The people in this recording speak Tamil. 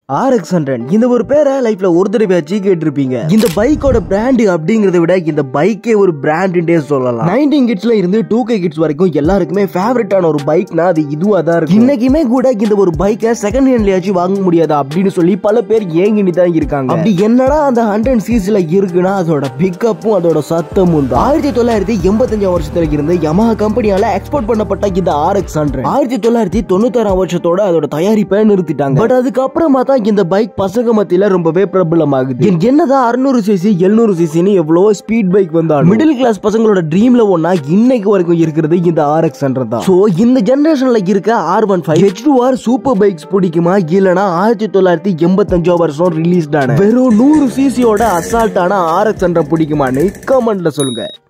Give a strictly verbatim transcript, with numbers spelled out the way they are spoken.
ஆர் எக்ஸ் ஹண்ட்ரட் இந்த ஒரு பேரை லைஃப்ல ஒரு தடவையாச்சு கேட்டிருப்பீங்க. இந்த பைக்கோட பிராண்ட் அப்படிங்கறத விட இந்த பைக்கே ஒரு பிராண்ட்னே சொல்லலாம். நைன்டீன் கிட்ஸ்ல இருந்து டூ கே கிட்ஸ் வரைக்கும் எல்லாருக்குமே ஃபேவரட்டான ஒரு பைக்னா அது இதுவா தான் இருக்கு. இன்னைக்குமே கூட இந்த ஒரு பைக்கை செகண்ட் ஹேண்ட்லயாச்சும் வாங்க முடியாதா அப்படின்னு சொல்லி பல பேர் ஏங்கிட்டு தான் இருக்காங்க. அப்படி என்னடா அந்த ஹண்ட்ரட் சிசில இருக்குன்னா அதோட பிக்கப்பும் அதோட சத்தமும் தான். ஆயிரத்தி தொள்ளாயிரத்தி எண்பத்தஞ்சாம் வருஷத்துல இருந்து யமஹா கம்பெனியால எக்ஸ்போர்ட் பண்ணப்பட்ட இந்த ஆர் எக்ஸ் ஹண்ட்ரட் ஆயிரத்தி தொள்ளாயிரத்தி தொண்ணூத்தாறாம் வருஷத்தோட அதோட தயாரிப்பை நிறுத்திட்டாங்க. பட் அதுக்கப்புறமா தான் இந்த பைக் பசங்க மத்தியில ரொம்பவே பிரபலம் ஆகுது. என்னதான் அறுநூறு சிசி எழுநூறு சிசின்னு எவ்வளவு ஸ்பீட் பைக் வந்தாலும் மிடில் கிளாஸ் பசங்களோட ட்ரீம்ல ஒன்னா இன்னைக்கு வரைக்கும் இருக்கிறது இந்த ஆர் எக்ஸ் ஹண்ட்ரட் தான். சோ இந்த ஜெனரேஷன்ல இருக்க R one five H two R super bikes பிடிக்குமா இல்லனா ஆயிரத்தி தொள்ளாயிரத்தி எண்பத்தஞ்சாம் வருஷம் ரிலீஸ்டான வெறும் நூறு சிசியோட அசால்ட்டான ஆர் எக்ஸ் ஹண்ட்ரட் பிடிக்குமான்னு கமெண்ட்ல சொல்லுங்க.